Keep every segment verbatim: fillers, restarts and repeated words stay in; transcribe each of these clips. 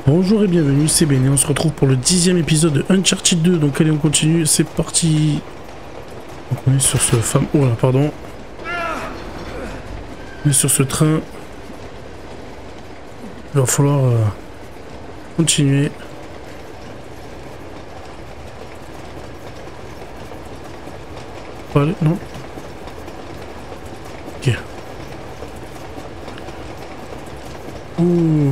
Bonjour et bienvenue, c'est Ben et on se retrouve pour le dixième épisode de Uncharted deux. Donc allez, on continue, c'est parti. Donc on est sur ce fameux... Oh là, pardon. On est sur ce train. Il va falloir euh, continuer. Pas aller, non. Ok. Ouh.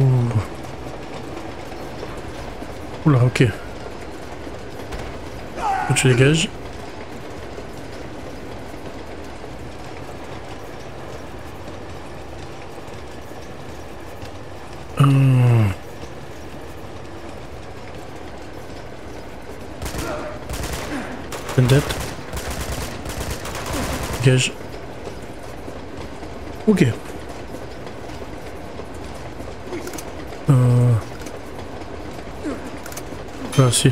Oula, ok. Faut que tu dégages. Hum. Vendette. Dégage. Ok. Euh... Là, si.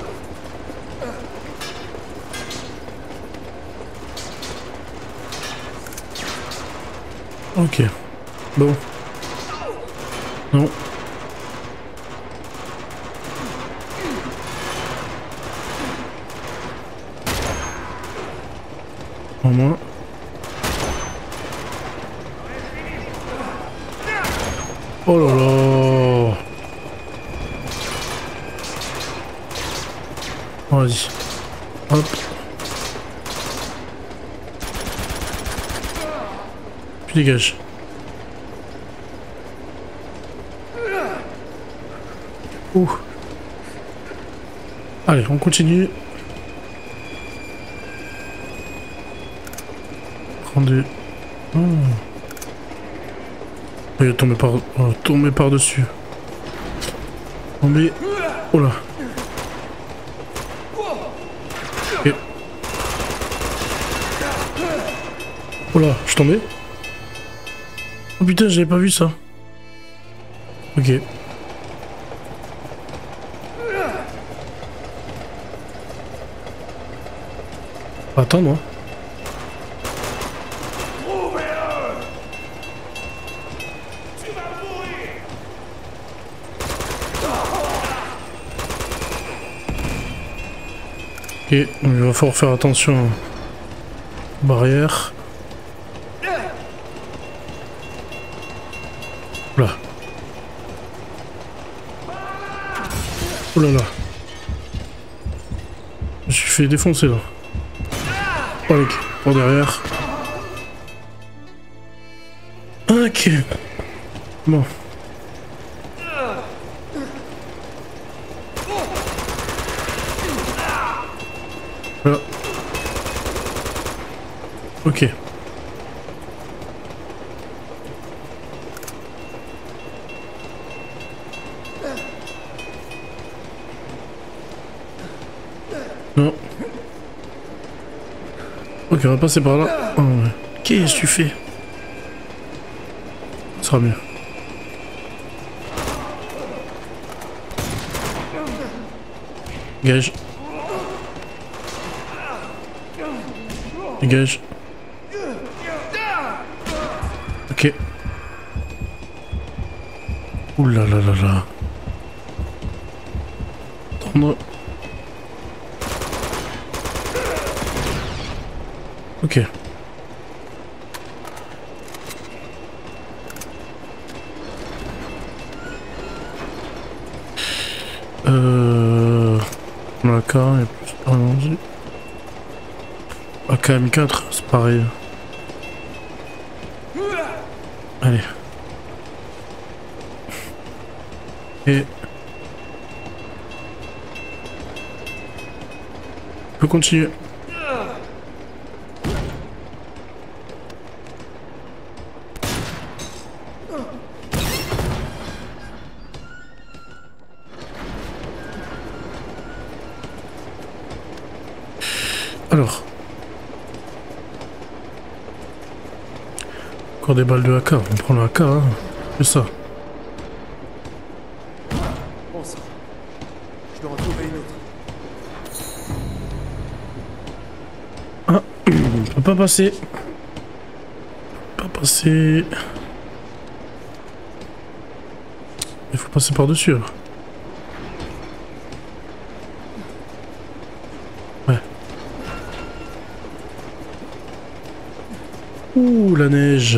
Ok. Bon. Non. Au moins. Oh là là. Vas-y. Hop. Tu dégages. Ouh. Allez, on continue. trente-deux. Oh. Il est tombé par... Oh, tombé par-dessus. Tombé... Oh là. Ok. Oh là, je suis tombé. Oh putain, j'avais pas vu ça. Ok. Attends, moi. Ok, donc il va falloir faire attention aux barrières. Oula. Oh là là. Je me suis fait défoncer là. Oh mec, par derrière. Ok. Bon. Voilà. Ok. Non. Ok, on va passer par là. Oh, ouais. Qu'est-ce que tu fais? Ça sera mieux. Dégage. Dégage. Ok. Ouh là là là là. Attendre. Ok. Euh... On a A K et plus... Ah non, j'ai... A K M quatre, c'est pareil. Allez. Et... On peut continuer. Alors. Encore des balles de A K, on prend le A K, hein. C'est ça. Bon sang. Je dois en trouver une autre. Ah, on peut pas passer. Pas passer. Il faut passer par-dessus. Ouh, la neige.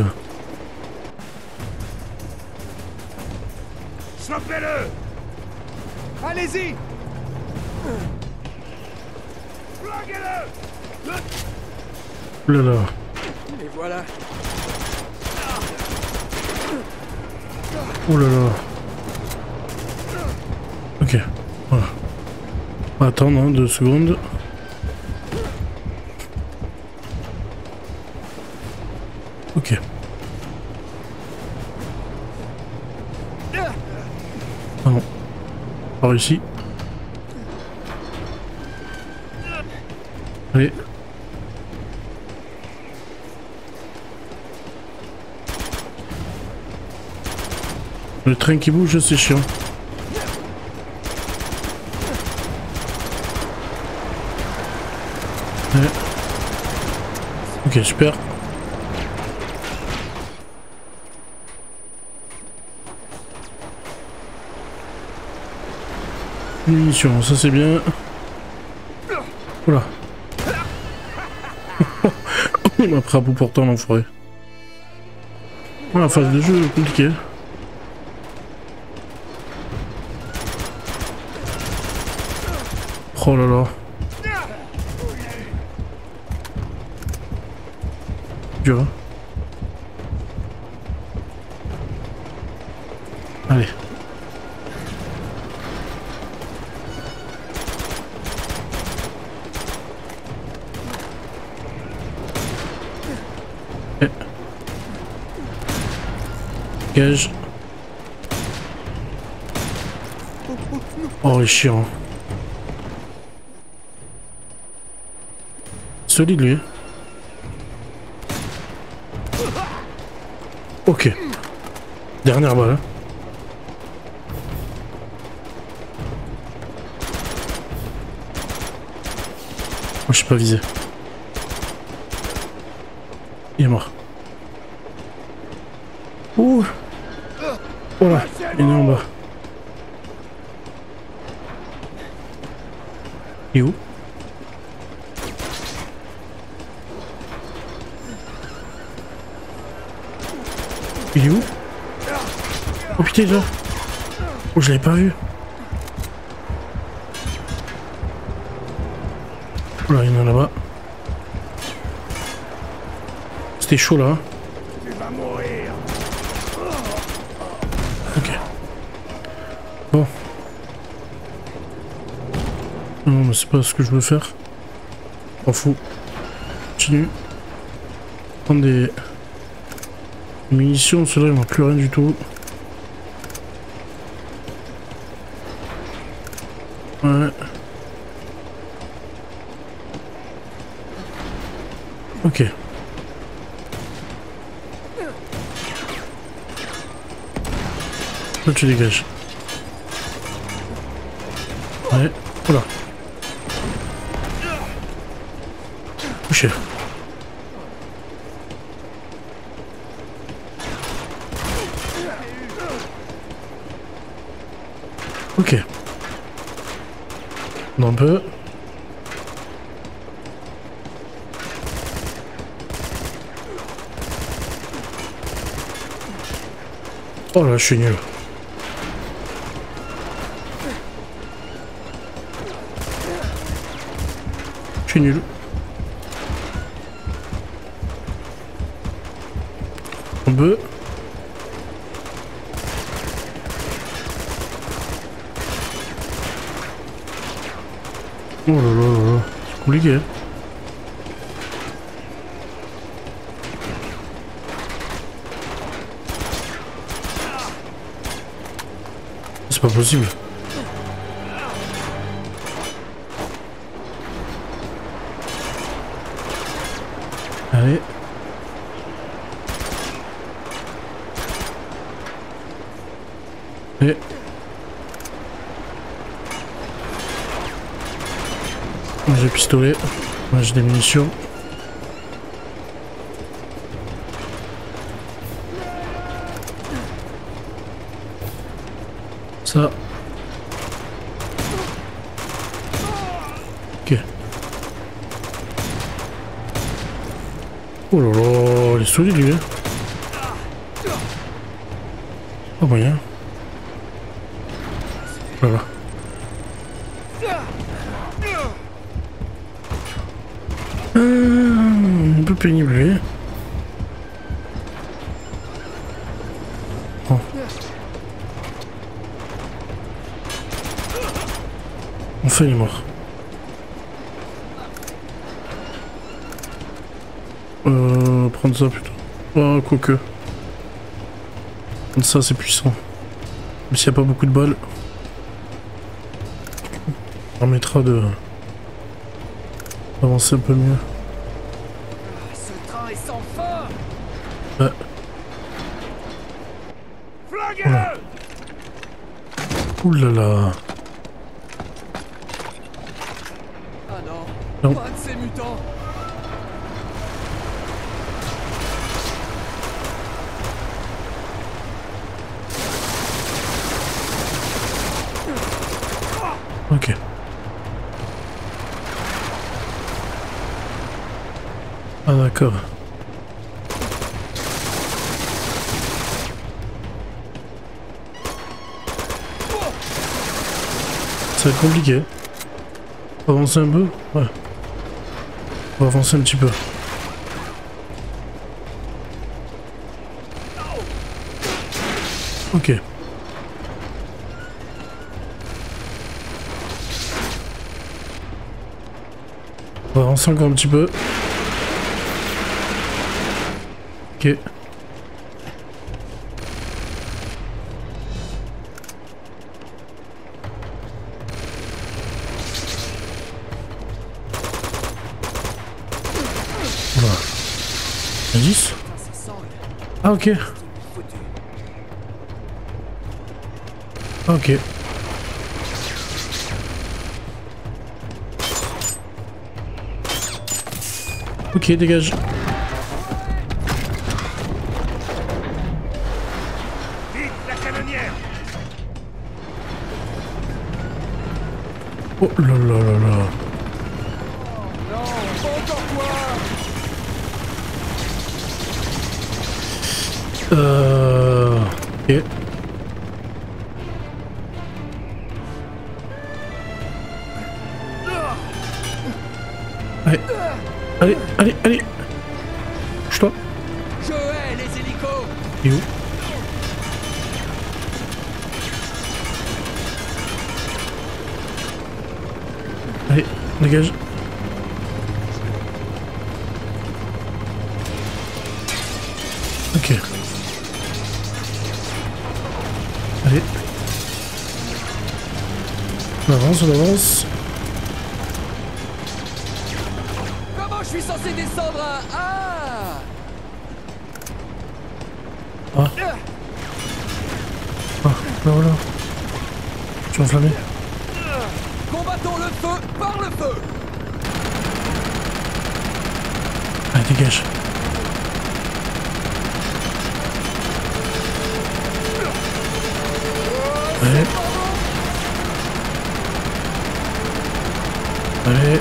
Chopez-le! Allez-y! Flanquez-le! Ouh là là. Et voilà. Ouh là là. Ok, voilà. On va attendre hein, deux secondes. Ok. Ah non. Pas réussi. Allez. Le train qui bouge, c'est chiant. Ouais. Ok, super. Munitions, ça c'est bien. Oula. Il m'a pris à bout portant l'enfoiré. La phase de jeu est compliquée. Oh là là. Dur hein. Allez. Eh. Gage. Oh, il est chiant. Solide lui. Ok. Dernière balle. Hein. Moi je suis pas visé. Il est mort. Ouh. Oh là, il est en bas. Il est où? Il est où? Oh putain là. Oh je l'avais pas vu. Oh là il y en a là-bas. C'était chaud là. Tu vas mourir. Ok. Bon. Non mais c'est pas ce que je veux faire. M'en fous. Continue. Prendre des munitions, ceux-là ils n'ont plus rien du tout. Ouais. Ok. Là tu dégages. Ouais. Voilà. Touché. Ok. On un peu. Oh là, je suis nul. Je suis nul. Un peu. Oh là là là là, c'est compliqué. C'est pas possible. Allez. Et... J'ai le pistolet, moi j'ai des munitions. Ça. Ok. Oh là là, il est solide lui. Pas moyen. Voilà. Euh, un peu pénible lui. Oh. Enfin il est mort. Euh, prendre ça plutôt. Oh, quoique. Prendre ça c'est puissant. Même s'il n'y a pas beaucoup de balles. Ça permettra de avancer un peu mieux. Ce train est sans fin. Ouais. Flinguez-le. Ouh là là. Ah non, Non. pas de ces mutants. Ok. Ah d'accord. Ça va être compliqué. On va avancer un peu? Ouais. On va avancer un petit peu. Ok. On va avancer encore un petit peu. Ok. Voilà. dix. Ah ok. Ok. Ok, dégage. Vite, la canonnière. Oh là là là là. Non, pas encore toi. Euh... Ok. Allez, allez, allez, allez. Bouge-toi. Je hais les hélicos. Il est où? Allez, dégage. Ok. Allez. On avance, on avance. Comment je suis censé descendre à... Ah. Ah. Ah, là voilà. Je suis enflammé. Combattons le feu par le feu. Allez, dégage. Allez. Allez.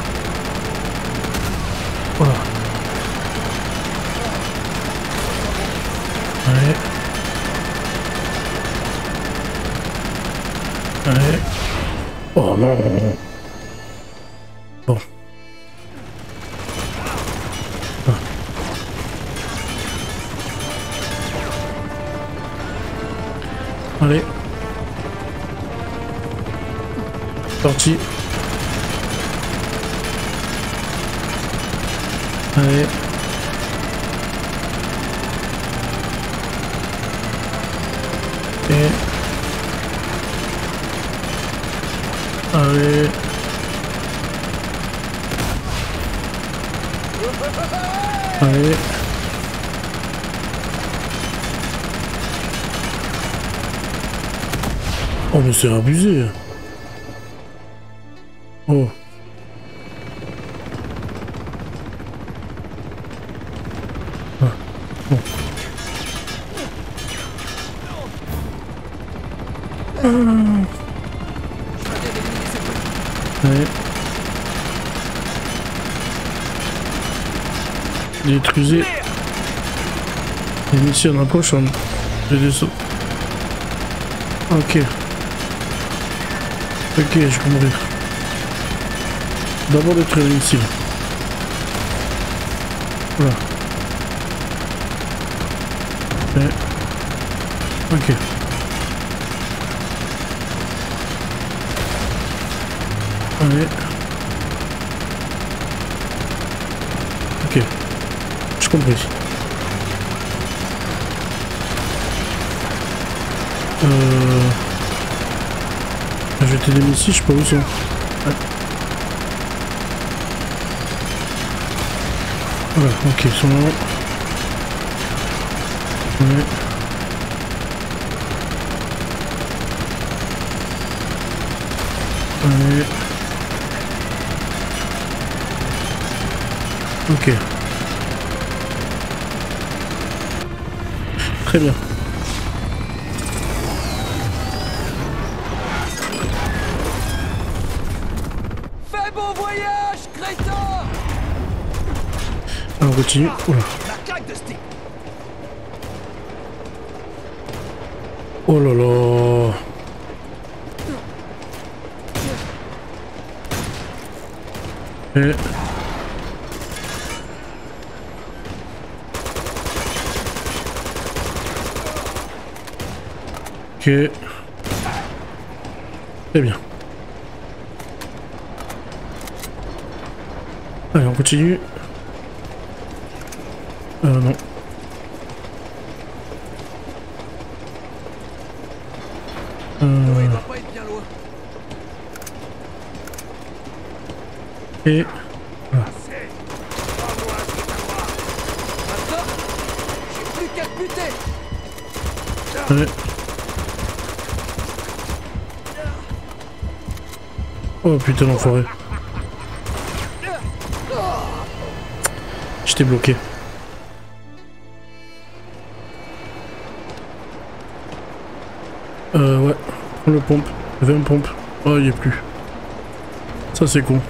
Voilà. Allez. Allez. Oh non. Bon. Ah. Allez. Parti. Allez. Et... Allez. Allez. Oh mais c'est abusé. Oh. Ah. Bon. Ah. Allez. Détruisez les missiles en approchant. Je descends. Ok. Ok, je vais mourir. D'abord détruire les missiles. Voilà. Et... Ok. Allez. Ok. J'ai compris. Euh... Jeter des missiles, je sais pas où ils sont. Ouais. Voilà, ok, ils sont là. Ouais. Allez. Ok. Très bien. Fais bon voyage, crétin! Alors on continue. Oula. La claque de stick! Oh là là. Et... Ok. Très bien. Allez, on continue. Euh, non. Euh... Il va pas être bien loin. Et... Maintenant, j'ai plus qu'à te buter! Allez. Oh putain l'enfoiré. J'étais bloqué. Euh ouais. On le pompe. Il y avait un pompe. Oh il n'y a plus. Ça c'est con.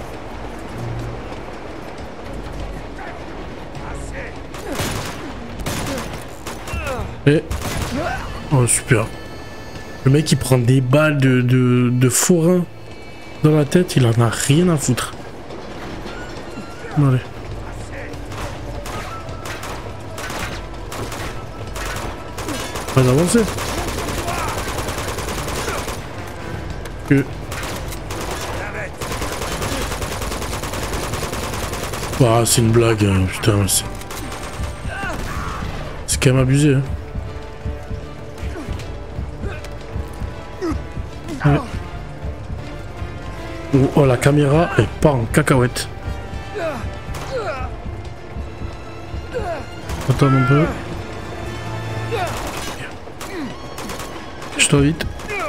Et... Oh super. Le mec il prend des balles de, de, de forain dans la tête, il en a rien à foutre. Allez. Pas d'avancer. Que... Ah c'est une blague, hein. Putain c'est... C'est quand même abusé hein. Ouais. Oh, oh la caméra elle part en cacahuète. Attends un peu. Je t'invite.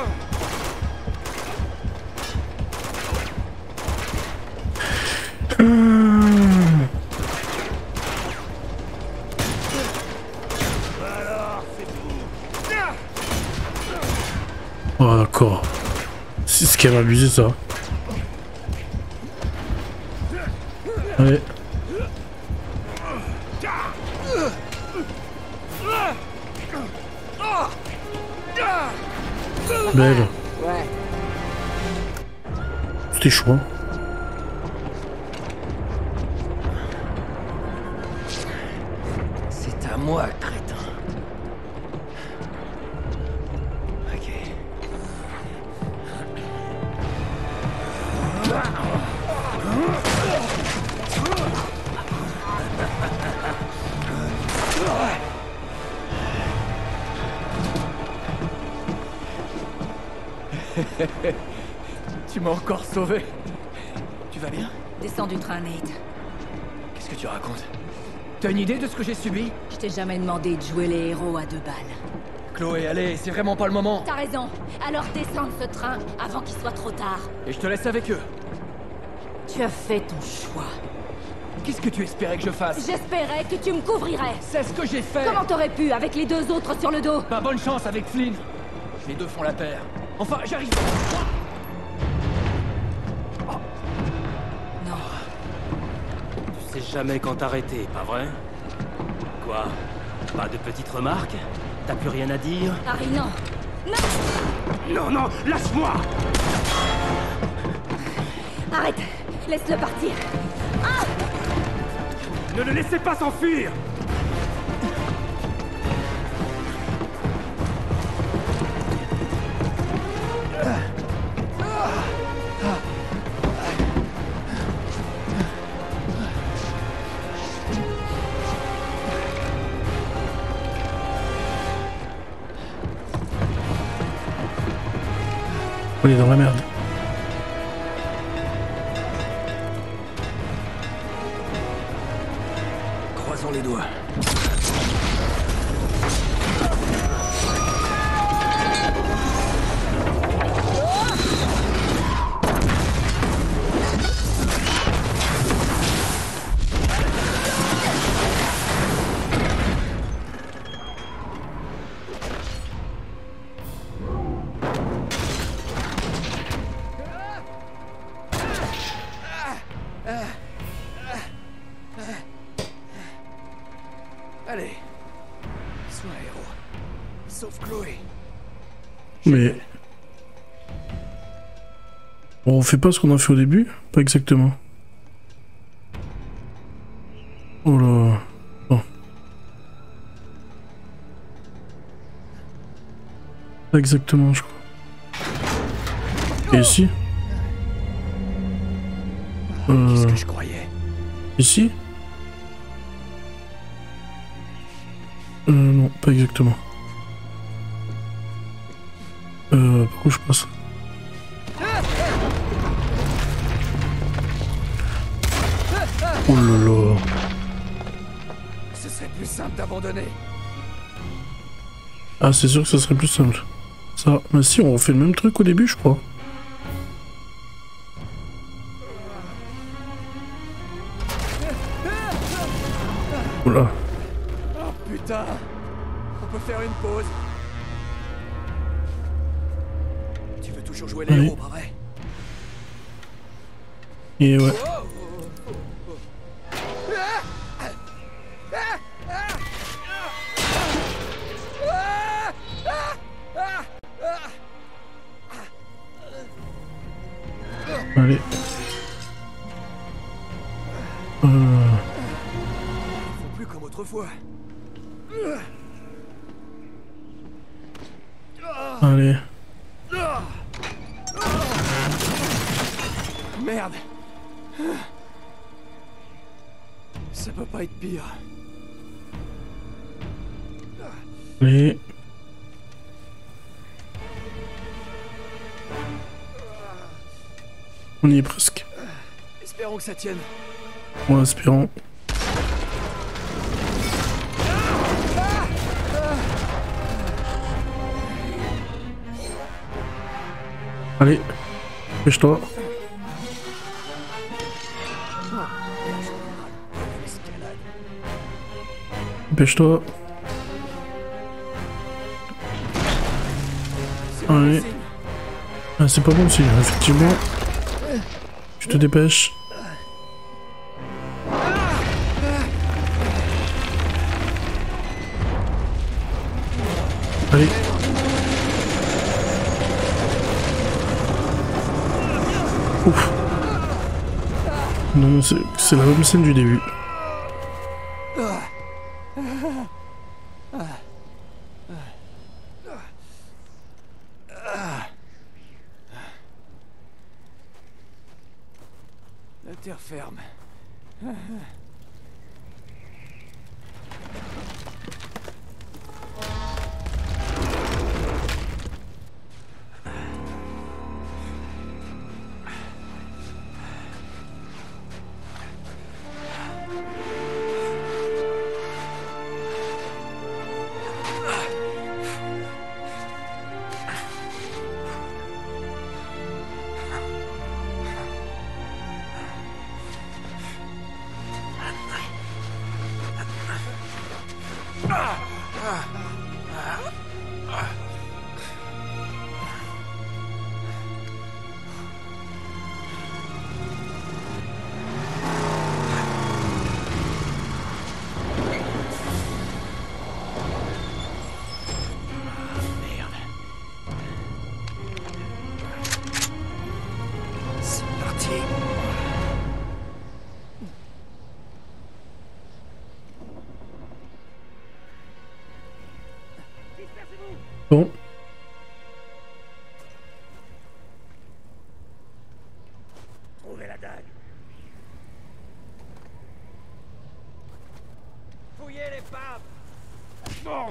Oh d'accord. C'est ce qu'elle a abusé ça. Allez. Belle. Ouais. C'était chaud. Hein. C'est à moi, crétin. Ok. Tu m'as encore sauvé. Tu vas bien? Descends du train, Nate. Qu'est-ce que tu racontes? T'as une idée de ce que j'ai subi? Je t'ai jamais demandé de jouer les héros à deux balles. Chloé, allez, c'est vraiment pas le moment. T'as raison. Alors descends de ce train avant qu'il soit trop tard. Et je te laisse avec eux. Tu as fait ton choix. Qu'est-ce que tu espérais que je fasse? J'espérais que tu me couvrirais. C'est ce que j'ai fait. Comment t'aurais pu avec les deux autres sur le dos? Bah bonne chance avec Flynn. Les deux font la paire. Enfin, j'arrive. Non. Tu sais jamais quand t'arrêter, pas vrai? Quoi? Pas de petites remarques? T'as plus rien à dire? Harry, non. Non. Non, non, lâche-moi! Arrête. Laisse-le partir. Ah! Ne le laissez pas s'enfuir! On est dans la merde. Croisons les doigts. Allez. Sois un héros. Sauf Chloé. Mais... On fait pas ce qu'on a fait au début? Pas exactement. Oh là... Bon. Pas exactement, je crois. Et ici? Euh... Qu'est-ce que je croyais? Ici? Euh, non, pas exactement. Euh, par où je passe? Oh là là. Ce serait plus simple d'abandonner. Ah, c'est sûr que ce serait plus simple. Ça, mais si, on refait le même truc au début, je crois. Oula. Oh putain. On peut faire une pause. Tu veux toujours jouer les Allez. héros, pas vrai? Et ouais. Allez. Euh... Ils font plus comme autrefois. Allez. Merde. Ça peut pas être pire. Allez. On y est presque. Espérons que ça tienne. En espérant. Allez, dépêche-toi. Dépêche-toi. Allez. Ah, c'est pas bon signe, effectivement. Tu te dépêches. Allez. Ouf. Non, c'est la même scène du début. La terre ferme. dague. Fouillez les papes. Bon.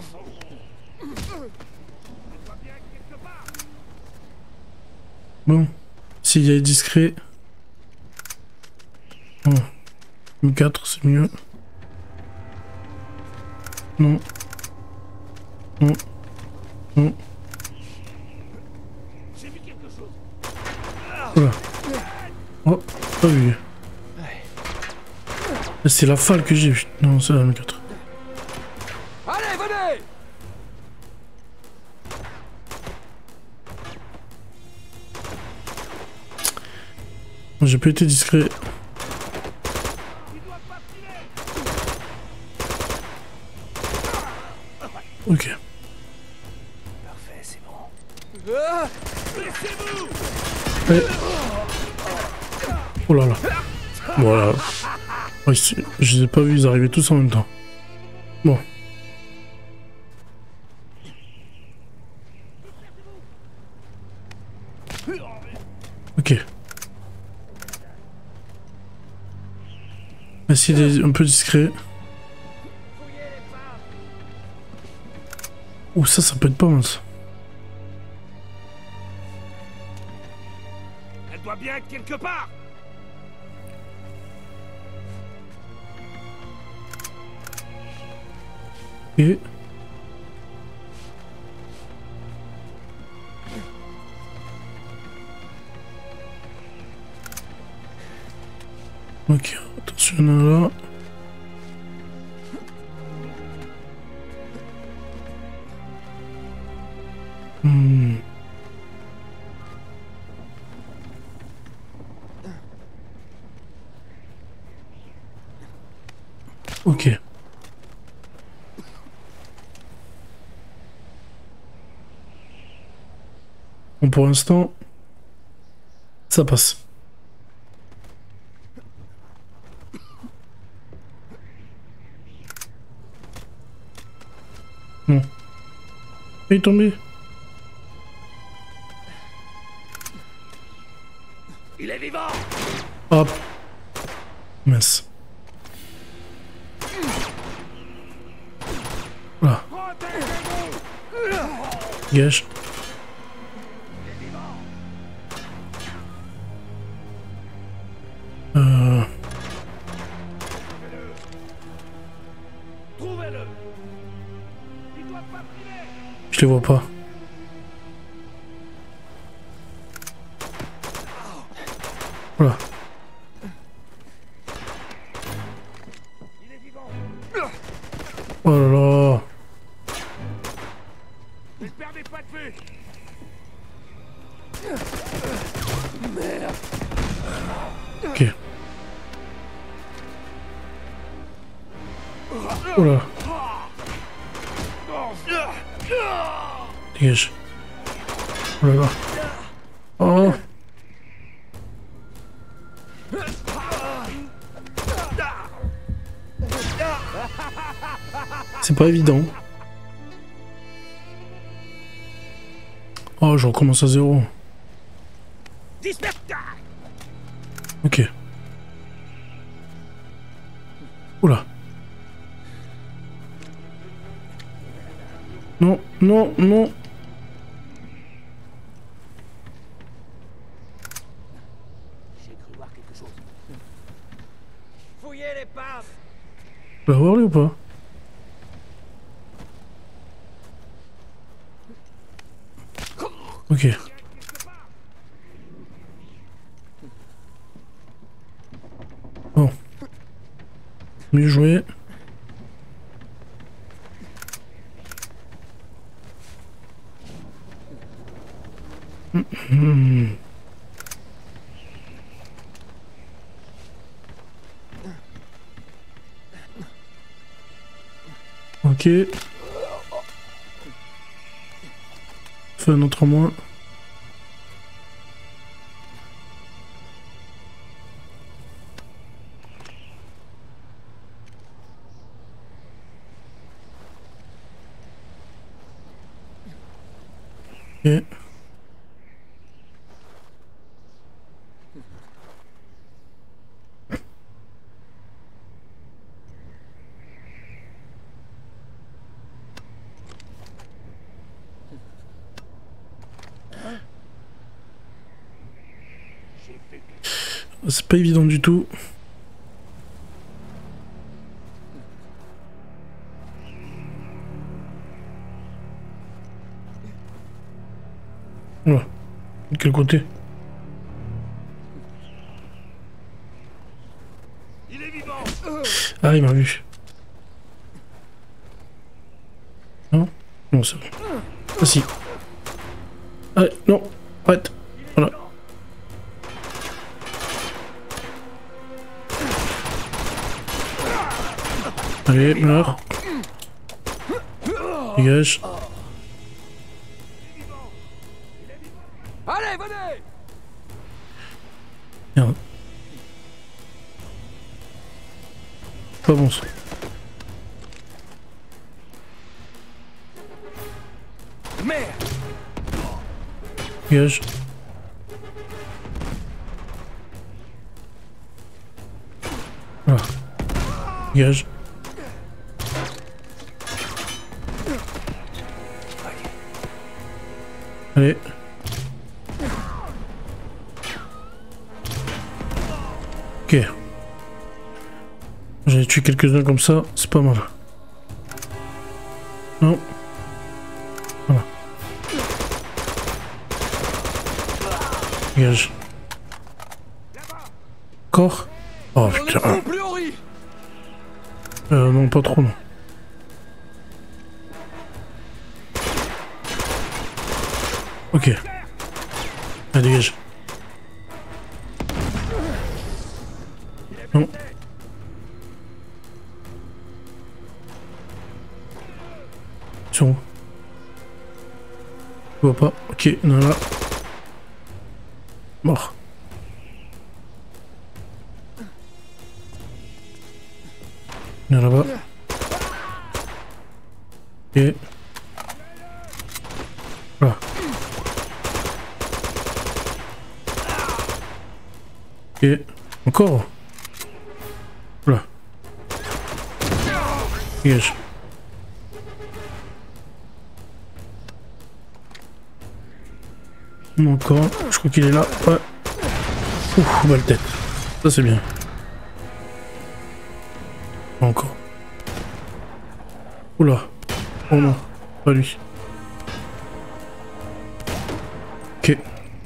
Bon, s'il est discret. Oh. M quatre, c'est mieux. Non. Non. Non. J'ai vu quelque chose. Voilà. Oh, pas vu. C'est la falle que j'ai vue. Non, c'est la M quatre. Allez, venez. J'ai pas été discret. Ok. Parfait, c'est bon. Ouais. Oh là là. Voilà. Ouais, je les ai pas vus, ils arrivaient tous en même temps. Bon. Ok. Essayer d'être un peu discret. Ouh, ça, ça peut être pas mince. Elle doit bien être quelque part. Et... Ok, attention, il y en a là. Hmm. Ok. Bon, pour l'instant, ça passe. Non. Il est tombé. Il est vivant. Hop. Mince. Voilà. Gage. Euh... Trouvez-le. Il doit pas filer. Je les vois pas. Voilà. Il est vivant. Oh là là. Ne perdez pas de vue. Ok. Oh là. Dégage. Oh là là. Oh. C'est pas évident. Oh, je recommence à zéro. Ok. Oula. Non, non, non. J'ai cru voir quelque chose. Fouillez les papes. Tu vas voir lui ou pas? Ok. Bon. Mieux joué. Mmh. Ok. Fais un autre en moins. Ok. C'est pas évident du tout. Voilà. De quel côté? Il est vivant. Ah, il m'a vu. Non? Non, c'est bon. Ah si. Ah, non, arrête. Voilà. Allez, meurs. Dégage. Allez, venez! Merde. Pas bon ça. Merde! Dégage. Voilà. Dégage. Allez. Ok. J'en ai tué quelques-uns comme ça, c'est pas mal. Non. Voilà. Dégage. Encore. Oh putain. Euh, non, pas trop, non. Ok. Allez, dégage. Non. Ils sont où? Je vois pas. Ok, il y en a là. Mort. Il y en a là-bas. Ok. Voilà. Ok. Encore. Voilà. Dégage. Encore. Je crois qu'il est là. Ouais. Ouf, belle tête. Ça c'est bien. Encore. Oula. Oh non. Pas lui. Ok.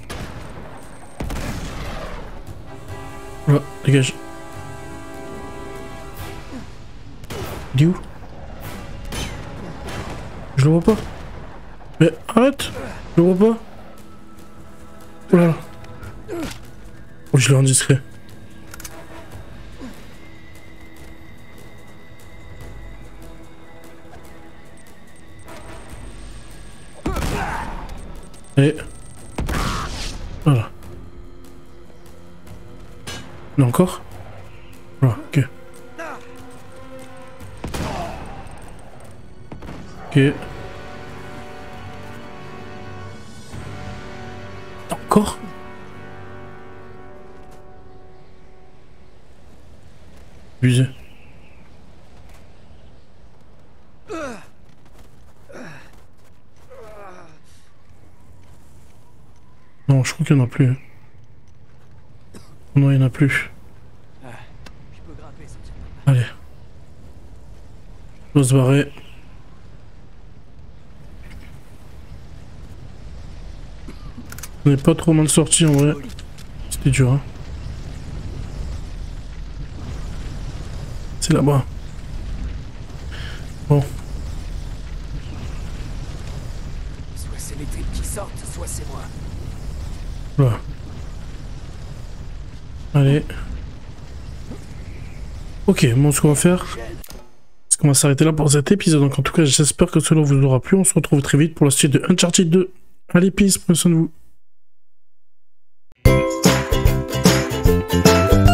Voilà. Dégage. Il est où? Je le vois pas. Mais arrête. Je le vois pas. Oh là là. Oh, je l'ai indiscret. Et... Voilà. Mais encore? Voilà, ok. Ok. Encore? Abusé. Non, je crois qu'il n'y en a plus. Non, il n'y en a plus. Allez. On doit se barrer. On n'est pas trop mal sorti en vrai. C'était dur, hein. C'est là-bas. Bon. Soit c'est les tripes qui sortent, soit c'est moi. Voilà. Allez. Ok, bon, ce qu'on va faire, c'est qu'on va s'arrêter là pour cet épisode. Donc en tout cas, j'espère que cela vous aura plu. On se retrouve très vite pour la suite de Uncharted deux. Allez, peace, prenez soin de vous.